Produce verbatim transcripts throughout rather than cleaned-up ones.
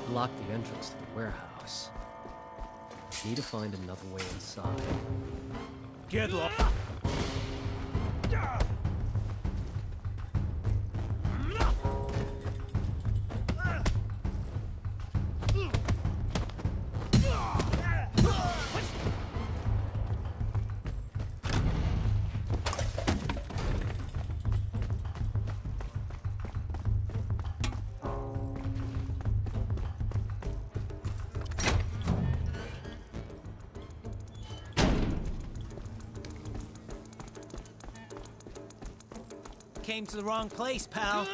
blocked the entrance to the warehouse. Need to find another way inside. Get lost. Came to the wrong place, pal.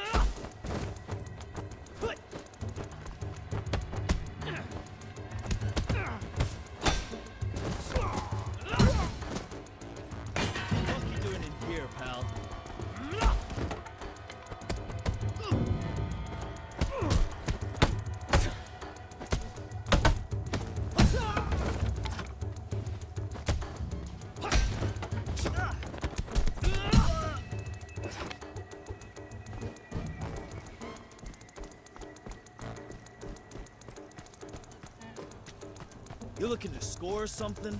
What you doing in here, pal? You looking to score something?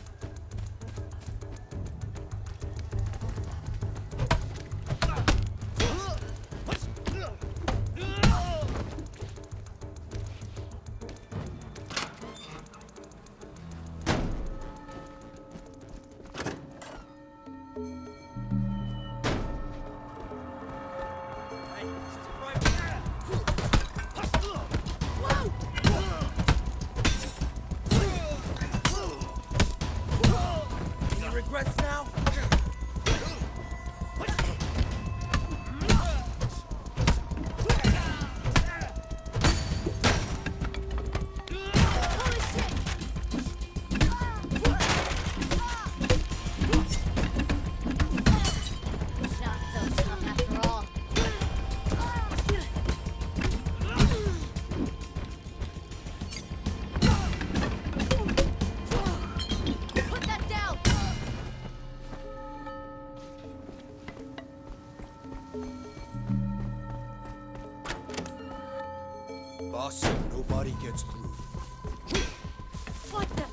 Regrets now? Boss said nobody gets through. What the?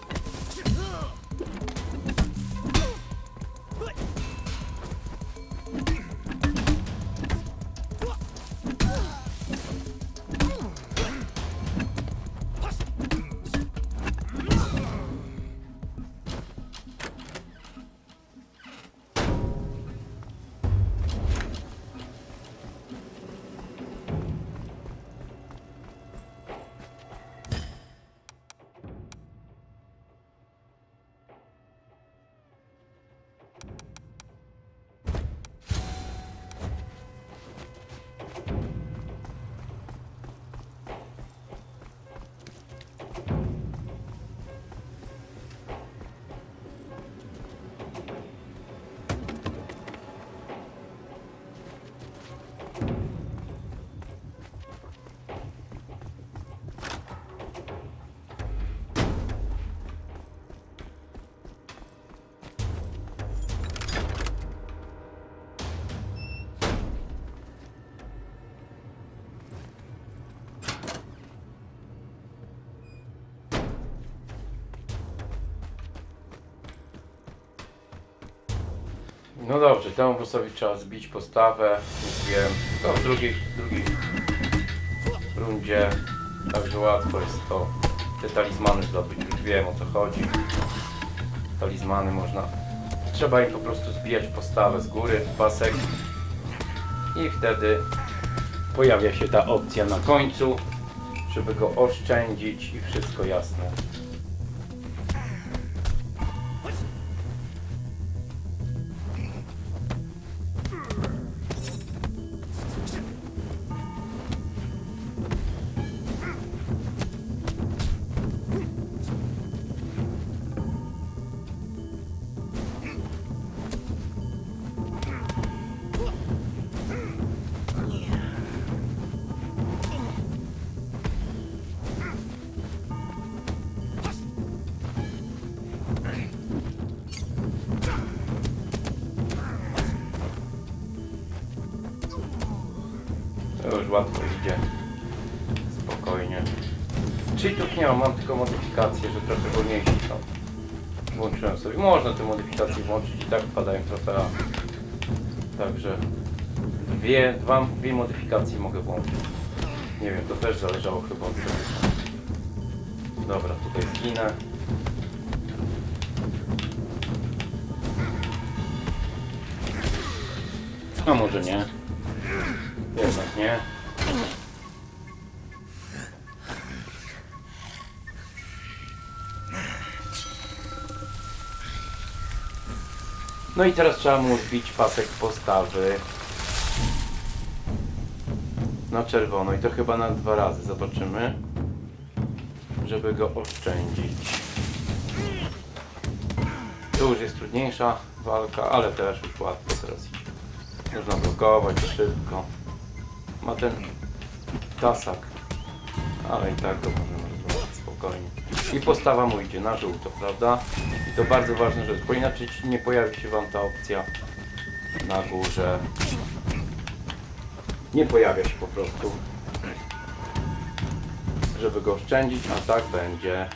No dobrze, temu bossowi trzeba zbić postawę, wiem, to w drugiej, drugiej rundzie, także łatwo jest to, te talizmany zdobyć, już wiem o co chodzi, talizmany można, trzeba im po prostu zbijać postawę z góry, pasek i wtedy pojawia się ta opcja na końcu, żeby go oszczędzić i wszystko jasne. To już łatwo idzie, spokojnie. cheatów nie mam, mam tylko modyfikacje, że trochę wolniejsi są. Włączyłem sobie. Można te modyfikacje włączyć i tak wpadają trofea. Także dwie, dwa, dwie modyfikacje mogę włączyć. Nie wiem, to też zależało chyba od tego. Dobra, tutaj zginę. A może nie. Jednak nie. No i teraz trzeba mu zbić pasek postawy na czerwono i to chyba na dwa razy zobaczymy, żeby go oszczędzić. Tu już jest trudniejsza walka, ale też już łatwo teraz idzie. Można blokować szybko. Ma ten tasak, ale i tak go możemy rozwiązać spokojnie. I postawa mu idzie na żółto, prawda? I to bardzo ważna rzecz, bo inaczej nie pojawi się wam ta opcja na górze. Nie pojawia się po prostu, żeby go oszczędzić, a tak będzie.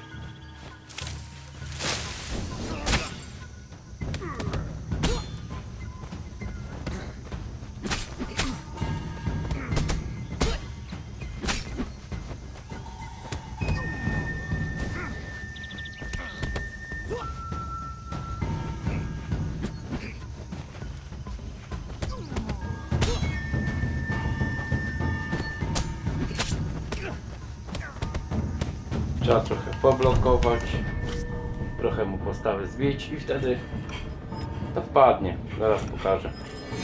Trzeba trochę poblokować, trochę mu postawy zbić i wtedy to wpadnie. Zaraz pokażę.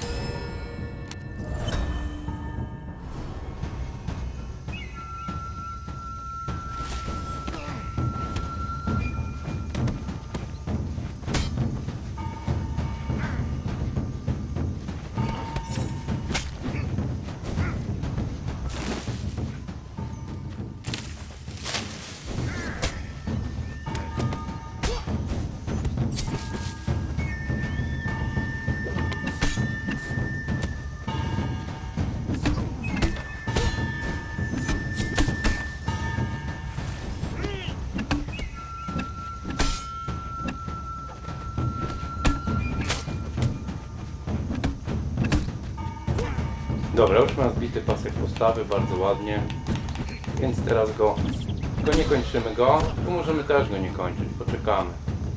Dobra, już mam zbity pasek postawy, bardzo ładnie. Więc teraz go, tylko nie kończymy go, tu możemy też go nie kończyć, poczekamy.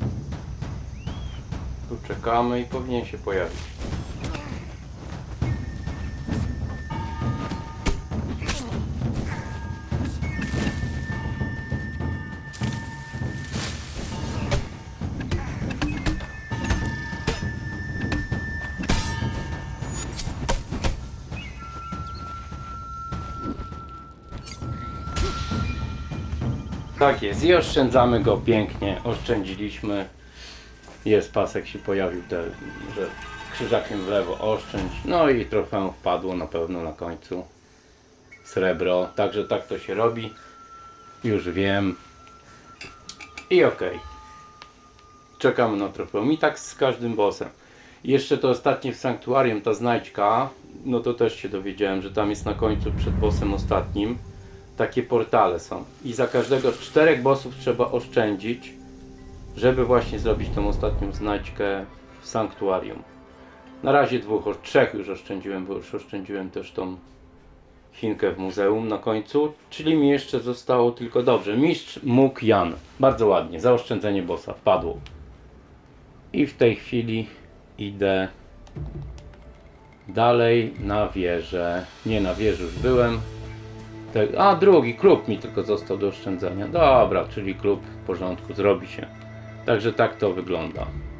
Tu czekamy i powinien się pojawić. Tak jest i oszczędzamy go pięknie, oszczędziliśmy. Jest pasek się pojawił, te, że krzyżakiem w lewo oszczędź. No i trochę wpadło na pewno na końcu srebro, także tak to się robi. Już wiem. I ok. Czekamy na trofeum i tak z każdym bossem. I jeszcze to ostatnie w sanktuarium, ta znajdźka, no to też się dowiedziałem, że tam jest na końcu przed bossem ostatnim. Takie portale są i za każdego z czterech bossów trzeba oszczędzić, żeby właśnie zrobić tą ostatnią znajdźkę w sanktuarium. Na razie dwóch, o trzech już oszczędziłem, bo już oszczędziłem też tą Chinkę w muzeum na końcu, czyli mi jeszcze zostało tylko dobrze. Mistrz Muk Jan, bardzo ładnie, zaoszczędzenie bossa, padło. I w tej chwili idę dalej na wieżę, nie, na wieży już byłem. A drugi klub mi tylko został do oszczędzenia. Dobra, czyli klub w porządku, zrobi się. Także tak to wygląda.